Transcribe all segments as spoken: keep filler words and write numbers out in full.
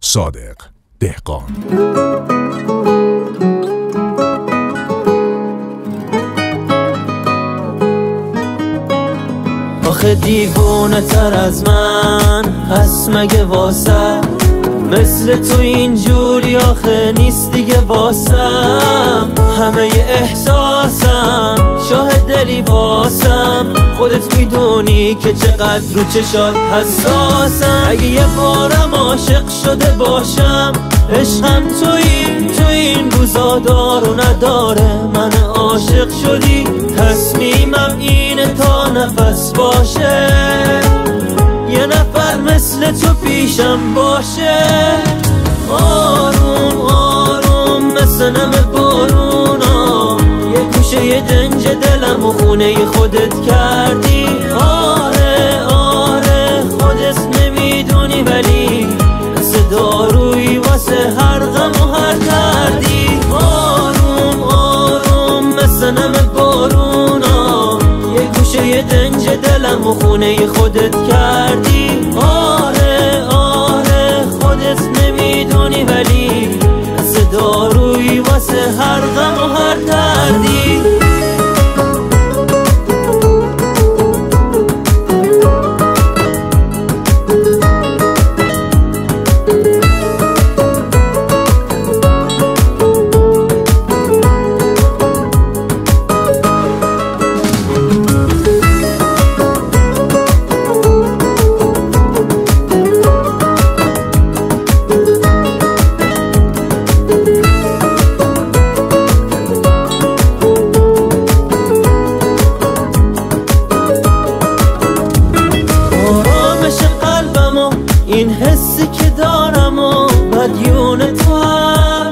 صادق دهقان. آخه دیوونه تر از من هست مگه واسه، مثل تو اینجوری آخه نیست دیگه واسم. همه احساسم شاهد دلی واسم، خودت میدونی که چقدر رو چشات حساسم. اگه یه بارم عاشق شده باشم، عشقم تویی، تو این روزا دار و نداره. من عاشق شدی، تصمیمم اینه تا نفس باشه، یه نفر مثل تو پیشم باشه. آروم آروم مثل نم بارونا، یه گوشه یه دنج دلم و خونه خودت کردی. آره آره خودت نمیدونی ولی مثل دارویی واسه هر غم و هر دردی. آروم آروم مثل نم بارونا، یه گوشه یه دنج دلم و خونه خودت کردی. آره آره خودت نمیدونی ولی مثل دارویی واسه هر غم و هر دردی. این حسی که دارم و مدیون تو هم،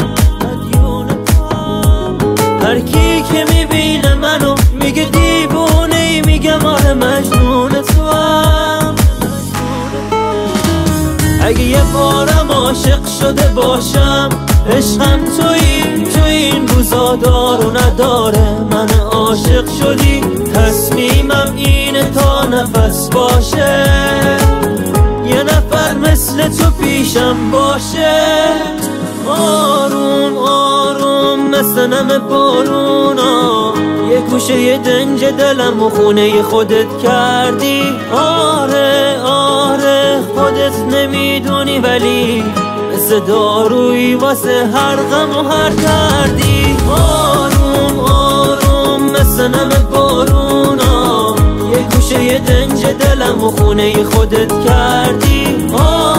هر کی که میبینه منو میگه دیوونه ای، میگم آره مجنون تو هم. اگه یه بارم عاشق شده باشم، عشقم تویی، تو این روزا دار و نداره. من عاشق شدی، تصمیمم اینه تا نفس باشه، یه نفر مثل تو پیشم باشه. آروم آروم مثل نم بارونا، یه گوشه یه دنج دلم و خونه خودت کردی. آره آره خودت نمیدونی ولی مثل دارویی واسه هر غم و هر دردی. آروم آروم مثل نم بارونا، یه گوشه یه دنج دلم و خونه خودت کردی.